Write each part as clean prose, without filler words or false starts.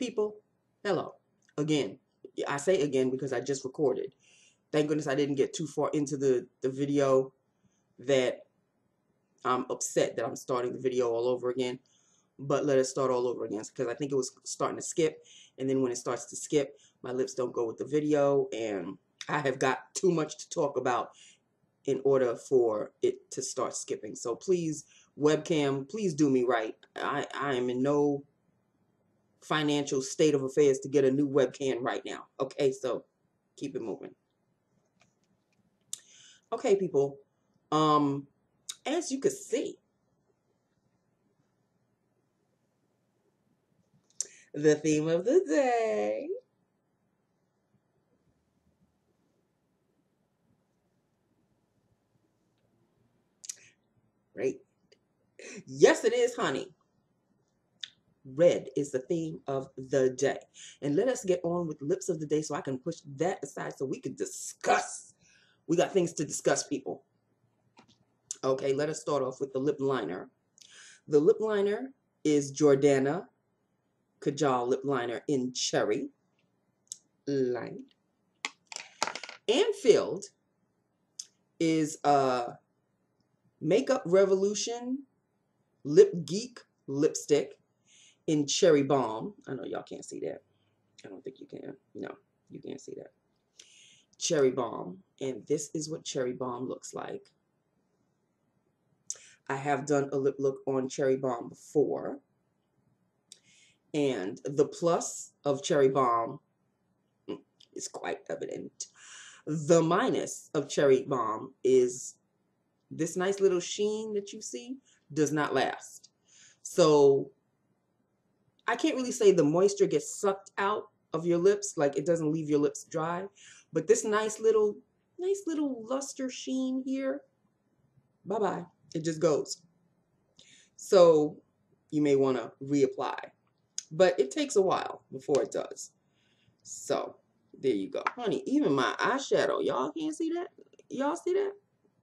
People, hello. Again, I say again because I just recorded. Thank goodness I didn't get too far into the video that I'm upset that I'm starting the video all over again. But let us start all over again because I think it was starting to skip. And then when it starts to skip, my lips don't go with the video. And I have got too much to talk about in order for it to start skipping. So please, webcam, please do me right. I am in no financial state of affairs to get a new webcam right now. Okay, so keep it moving. Okay, people. As you can see, the theme of the day right? Yes, it is, honey. Red is the theme of the day. And let us get on with lips of the day so I can push that aside so we can discuss. We got things to discuss, people. Okay, let us start off with the lip liner. The lip liner is Jordana Kajal lip liner in Cherry Light. Anfield is Makeup Revolution Lip Geek lipstick in Cherry Bomb. I know y'all can't see that. I don't think you can. No, you can't see that. Cherry Bomb. And this is what Cherry Bomb looks like. I have done a lip look on Cherry Bomb before. And the plus of Cherry Bomb is quite evident. The minus of Cherry Bomb is this nice little sheen that you see does not last. So I can't really say the moisture gets sucked out of your lips, like it doesn't leave your lips dry, but this nice little luster sheen here, bye-bye. It just goes. So you may want to reapply, but it takes a while before it does. So there you go. Honey, even my eyeshadow, y'all can't see that? Y'all see that?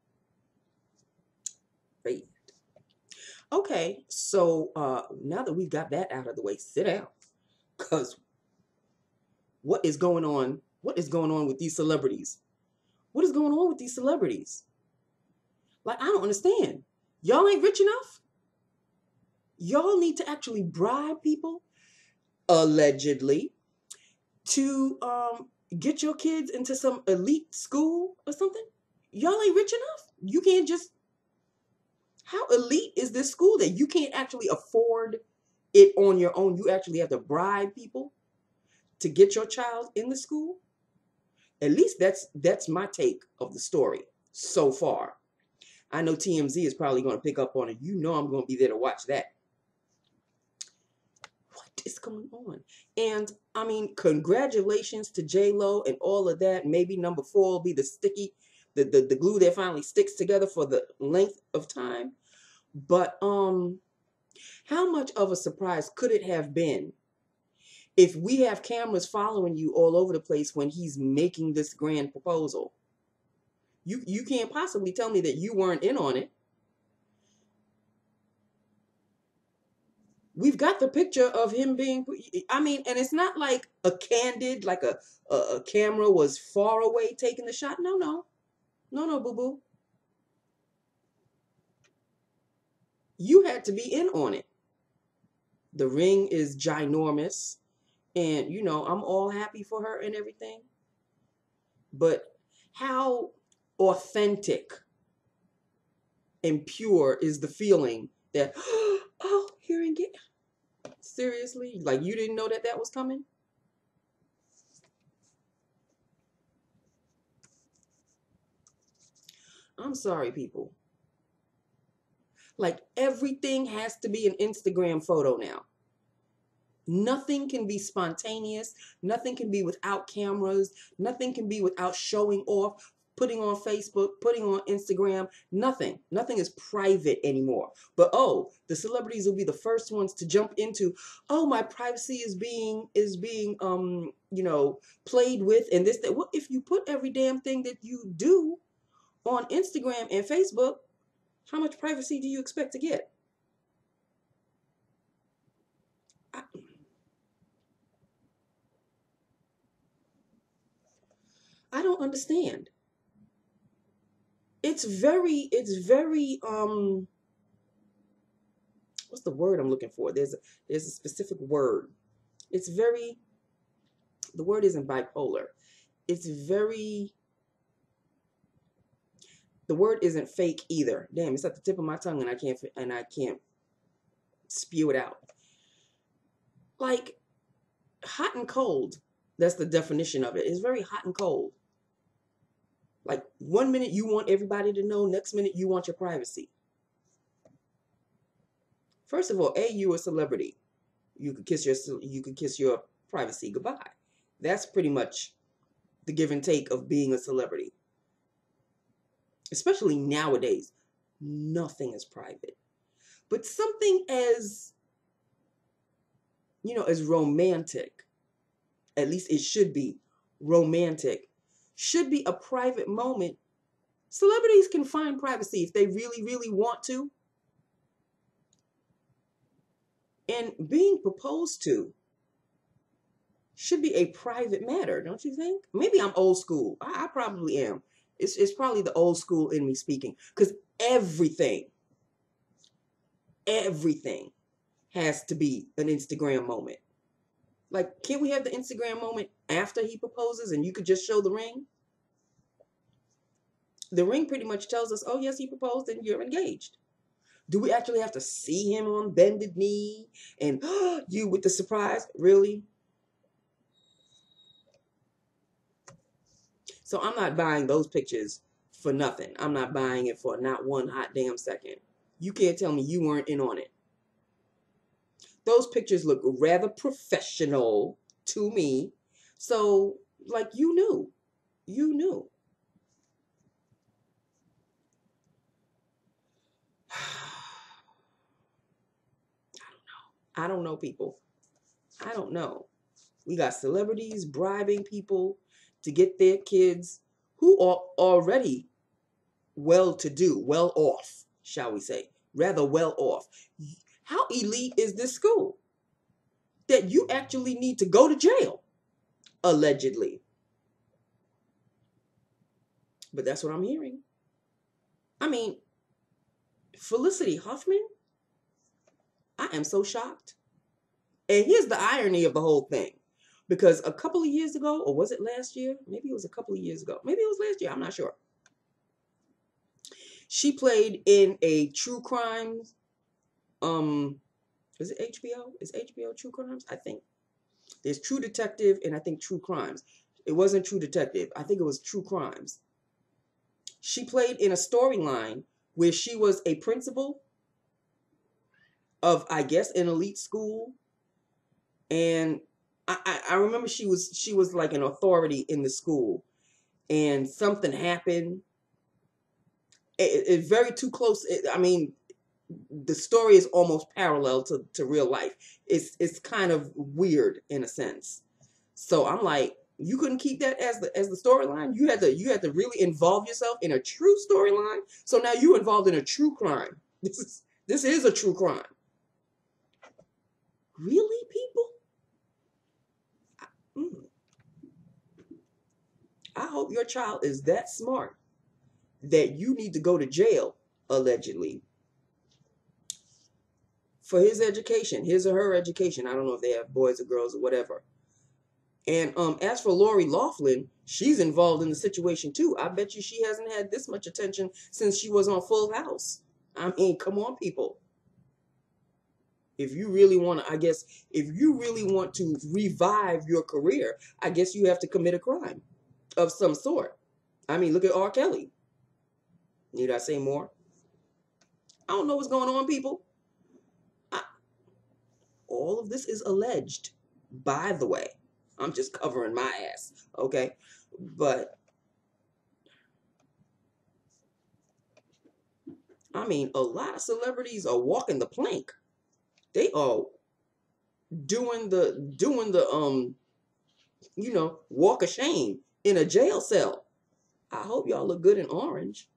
Great. Okay, so now that we've got that out of the way, sit down. Because what is going on? What is going on with these celebrities? What is going on with these celebrities? Like, I don't understand. Y'all ain't rich enough? Y'all need to actually bribe people, allegedly, to get your kids into some elite school or something? Y'all ain't rich enough? You can't just... How elite is this school that you can't actually afford it on your own? You actually have to bribe people to get your child in the school? At least that's my take of the story so far. I know TMZ is probably going to pick up on it. You know I'm going to be there to watch that. What is going on? And I mean, congratulations to J-Lo and all of that. Maybe number 4 will be the sticky, the glue that finally sticks together for the length of time. But how much of a surprise could it have been if we have cameras following you all over the place when he's making this grand proposal? You can't possibly tell me that you weren't in on it. We've got the picture of him being, I mean, and it's not like a candid, like a camera was far away taking the shot. No, boo-boo. You had to be in on it. The ring is ginormous. And, you know, I'm all happy for her and everything. But how authentic and pure is the feeling that, oh, here and get... Seriously? Like, you didn't know that that was coming? I'm sorry, people. Like, everything has to be an Instagram photo now. Nothing can be spontaneous. Nothing can be without cameras. Nothing can be without showing off, putting on Facebook, putting on Instagram. Nothing. Nothing is private anymore. But oh, the celebrities will be the first ones to jump into, oh, my privacy is being you know, played with and this, that. Well, if you put every damn thing that you do on Instagram and Facebook, how much privacy do you expect to get? don't understand. It's very what's the word I'm looking for? There's a specific word. It's very, the word isn't bipolar. It's very, the word isn't fake either. Damn, it's at the tip of my tongue and I can't spew it out. Like hot and cold. That's the definition of it. It's very hot and cold. Like 1 minute you want everybody to know, next minute you want your privacy. First of all, you a celebrity. You could kiss your privacy goodbye. That's pretty much the give and take of being a celebrity. Especially nowadays, nothing is private. But something as, as romantic, at least it should be romantic, should be a private moment. Celebrities can find privacy if they really, really want to. And being proposed to should be a private matter, don't you think? Maybe I'm old school. I probably am. It's probably the old school in me speaking. Because everything has to be an Instagram moment. Like, can't we have the Instagram moment after he proposes and you could just show the ring? The ring pretty much tells us, oh, yes, he proposed and you're engaged. Do we actually have to see him on bended knee and you with the surprise? Really? So I'm not buying those pictures for nothing. I'm not buying it for not one hot damn second. You can't tell me you weren't in on it. Those pictures look rather professional to me. So, like, you knew. You knew. I don't know, people. I don't know. We got celebrities bribing people to get their kids who are already well-to-do, well off, shall we say, rather well off. How elite is this school that you actually need to go to jail, allegedly? But that's what I'm hearing. I mean, Felicity Huffman, I am so shocked. And here's the irony of the whole thing. Because a couple of years ago, or was it last year? Maybe it was a couple of years ago. Maybe it was last year. I'm not sure. She played in a true crime. Is it HBO? Is HBO True Crimes? I think. There's True Detective and I think True Crimes. It wasn't True Detective. I think it was True Crimes. She played in a storyline where she was a principal of, I guess, an elite school. And I remember she was like an authority in the school, and something happened. It very too close. I mean, the story is almost parallel to real life. It's kind of weird in a sense. So I'm like, you couldn't keep that as the storyline. You had to really involve yourself in a true storyline. So now you involved in a true crime. This is a true crime. Really, people? I hope your child is that smart that you need to go to jail, allegedly, for his education, his or her education. I don't know if they have boys or girls or whatever. And as for Lori Loughlin, she's involved in the situation too. I bet you she hasn't had this much attention since she was on Full House. I mean, come on, people. If you really want to, I guess, if you really want to revive your career, I guess you have to commit a crime of some sort. I mean, look at R. Kelly. Need I say more? I don't know what's going on, people. All of this is alleged, by the way. I'm just covering my ass, okay? But, I mean, a lot of celebrities are walking the plank. They are doing the walk of shame in a jail cell. I hope y'all look good in orange.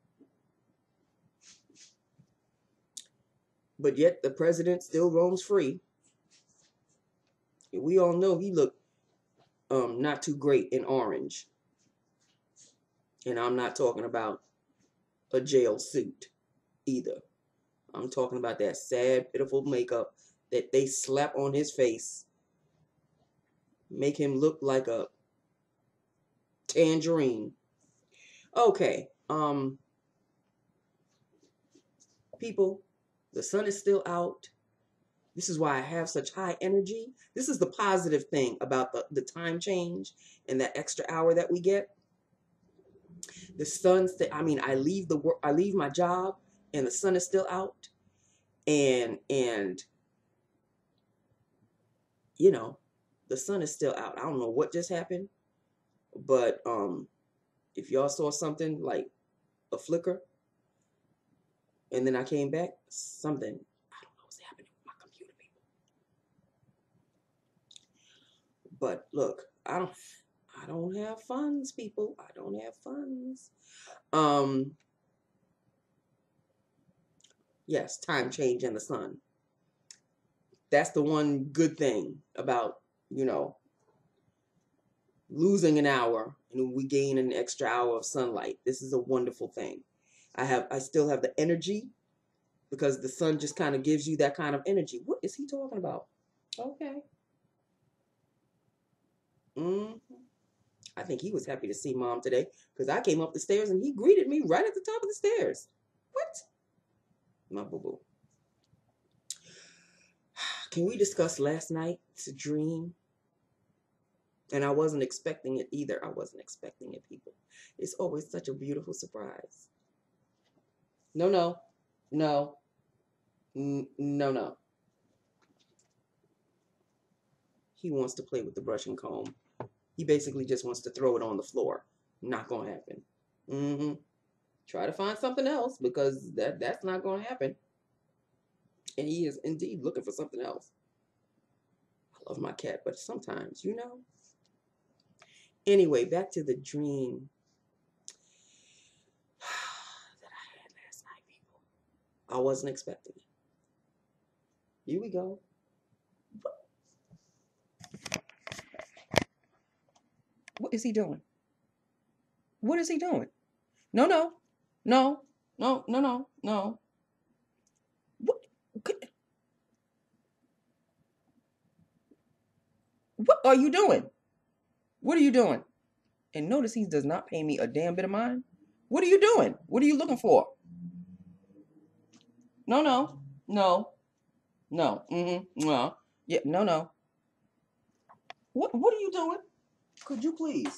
But yet the president still roams free. We all know he looked not too great in orange. And I'm not talking about a jail suit either. I'm talking about that sad, pitiful makeup that they slap on his face, make him look like a tangerine. Okay, people, the sun is still out. This is why I have such high energy. This is the positive thing about the time change and that extra hour that we get. The sun's I mean, I leave the work, I leave my job, and the sun is still out, and you know, the sun is still out. I don't know what just happened, but if y'all saw something like a flicker, and then I came back, something, I don't know what's happening with my computer, people. But look, I don't have funds, people. I don't have funds. Yes, time change and the sun. That's the one good thing about, you know, losing an hour and we gain an extra hour of sunlight. This is a wonderful thing. I still have the energy because the sun just kind of gives you that kind of energy. What is he talking about? Okay. I think he was happy to see Mom today because I came up the stairs and he greeted me right at the top of the stairs. What? My boo-boo. Can we discuss last night's dream? And I wasn't expecting it either. I wasn't expecting it, people. It's always such a beautiful surprise. No, no, no, no, no. He wants to play with the brush and comb. He basically just wants to throw it on the floor. Not going to happen. Try to find something else because that's not going to happen. And he is indeed looking for something else. I love my cat, but sometimes, you know. Anyway, back to the dream that I had last night, people. I wasn't expecting it. Here we go. What is he doing? What is he doing? No, no, no, no, no, no, no. What are you doing? What are you doing? And notice he does not pay me a damn bit of mind. What are you doing? What are you looking for? No, no, no, no. No. Yeah, no, no. What are you doing? Could you please?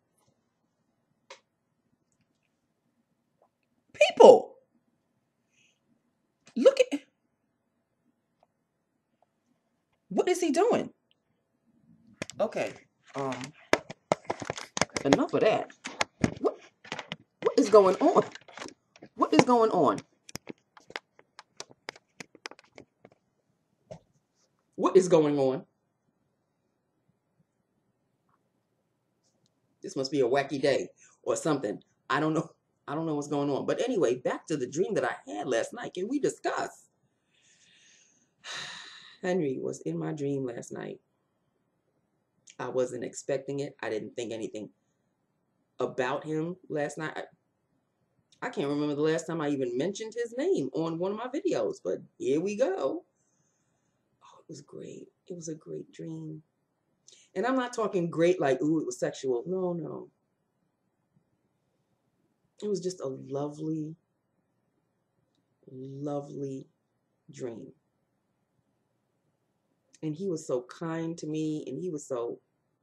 People, look at what is he doing? Okay. Enough of that. What is going on? What is going on? What is going on? This must be a wacky day or something. I don't know. I don't know what's going on. But anyway, back to the dream that I had last night. Can we discuss? Henry was in my dream last night. I wasn't expecting it. I didn't think anything about him last night. I can't remember the last time I even mentioned his name on one of my videos, but here we go. Oh, it was great. It was a great dream. And I'm not talking great like, ooh, it was sexual. No, no. It was just a lovely, lovely dream. And he was so kind to me, and he was so...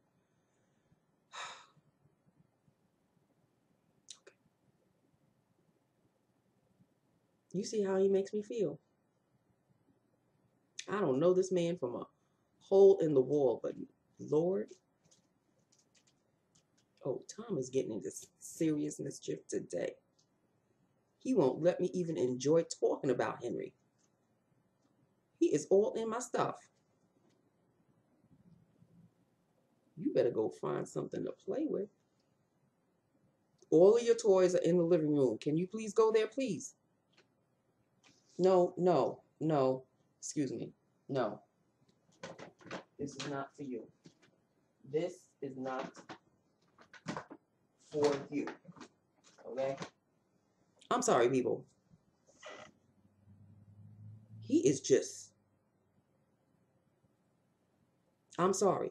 You see how he makes me feel. I don't know this man from a hole in the wall, but Lord, oh, Tom is getting into serious mischief today. He won't let me even enjoy talking about Henry. He is all in my stuff. You better go find something to play with. All of your toys are in the living room. Can you please go there, please? No, no, no. Excuse me. No. This is not for you. This is not for you. Okay? I'm sorry, people. He is just, I'm sorry.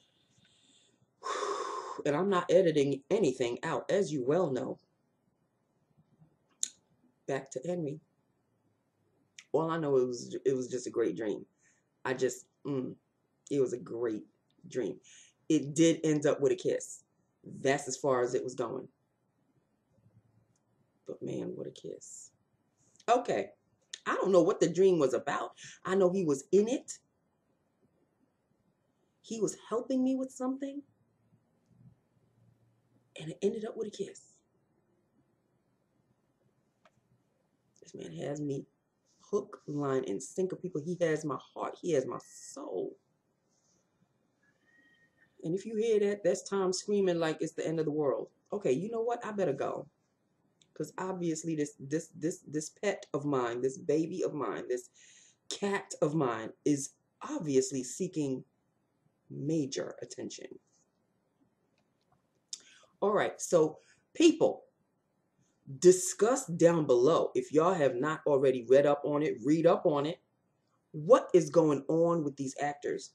And I'm not editing anything out, as you well know. Back to Henry. All I know, it was just a great dream. I just, it was a great dream. It did end up with a kiss. That's as far as it was going. But man, what a kiss. Okay. I don't know what the dream was about. I know he was in it. He was helping me with something. And it ended up with a kiss. This man has me hook, line, and sinker, people. He has my heart. He has my soul. And if you hear that, that's Tom screaming like it's the end of the world. Okay, you know what? I better go. Because obviously this pet of mine, this baby of mine, this cat of mine is obviously seeking major attention. All right, so people, discuss down below, if y'all have not already read up on it, read up on it. What is going on with these actors?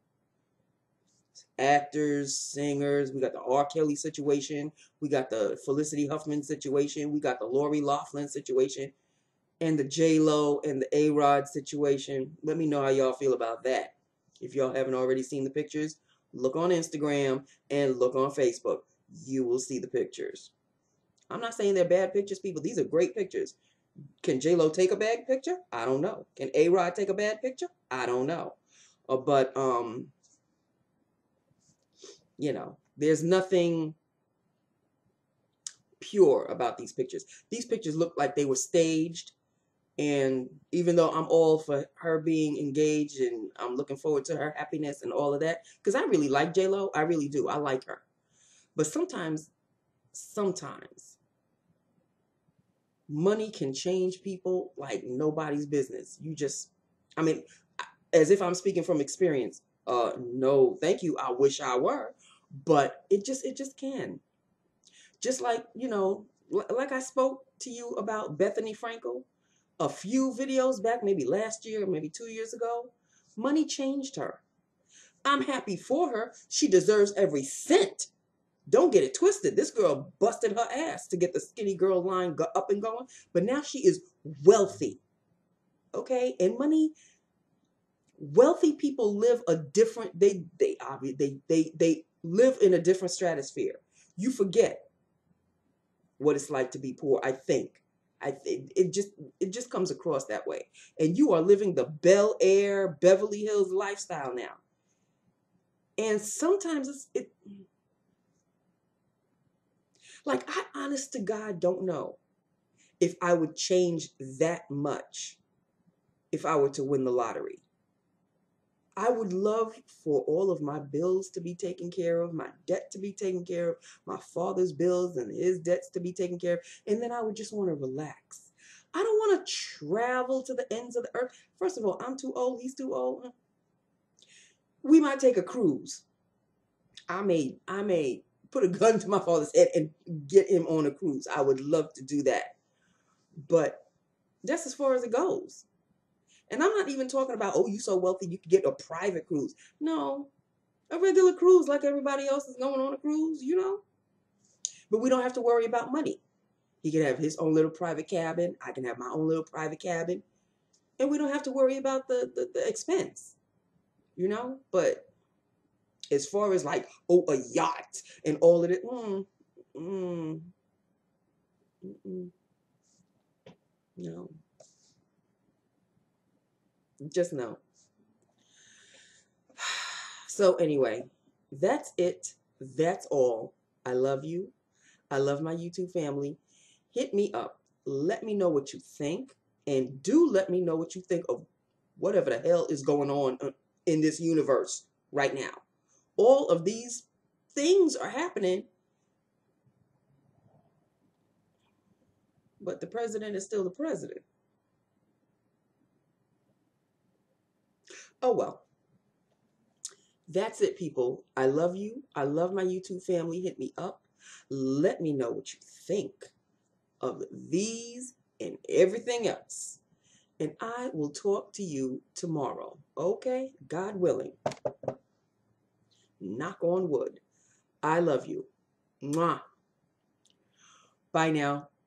Actors, singers, we got the R. Kelly situation, we got the Felicity Huffman situation, we got the Lori Loughlin situation, and the J-Lo and the A-Rod situation. Let me know how y'all feel about that. If y'all haven't already seen the pictures, look on Instagram and look on Facebook. You will see the pictures. I'm not saying they're bad pictures, people. These are great pictures. Can J-Lo take a bad picture? I don't know. Can A-Rod take a bad picture? I don't know. But you know, there's nothing pure about these pictures. These pictures look like they were staged. And even though I'm all for her being engaged and I'm looking forward to her happiness and all of that, because I really like J-Lo, I really do. I like her. But sometimes money can change people like nobody's business. You just, I mean, as if I'm speaking from experience. No, thank you. I wish I were, but it just can. Just like, you know, like I spoke to you about Bethany Frankel a few videos back, maybe last year, maybe 2 years ago. Money changed her. I'm happy for her. She deserves every cent. Don't get it twisted. This girl busted her ass to get the skinny girl line up and going, but now she is wealthy. Okay? And money, wealthy people live a different, they live in a different stratosphere. You forget what it's like to be poor, I think. It just comes across that way. And you are living the Bel Air, Beverly Hills lifestyle now. And sometimes like, I honest to God don't know if I would change that much if I were to win the lottery. I would love for all of my bills to be taken care of, my debt to be taken care of, my father's bills and his debts to be taken care of, and then I would just want to relax. I don't want to travel to the ends of the earth. First of all, I'm too old, he's too old. We might take a cruise. I may put a gun to my father's head and get him on a cruise. I would love to do that. But that's as far as it goes. And I'm not even talking about, oh, you so wealthy you could get a private cruise. No, a regular cruise like everybody else is going on a cruise, you know. But we don't have to worry about money. He can have his own little private cabin. I can have my own little private cabin. And we don't have to worry about the expense, you know. But as far as like, oh, a yacht and all of it, no. Just no. So anyway, that's it. That's all. I love you. I love my YouTube family. Hit me up. Let me know what you think. And do let me know what you think of whatever the hell is going on in this universe right now. All of these things are happening. But the president is still the president. Oh, well. That's it, people. I love you. I love my YouTube family. Hit me up. Let me know what you think. of these and everything else. And I will talk to you tomorrow. Okay? God willing. Knock on wood. I love you. Mwah. Bye now.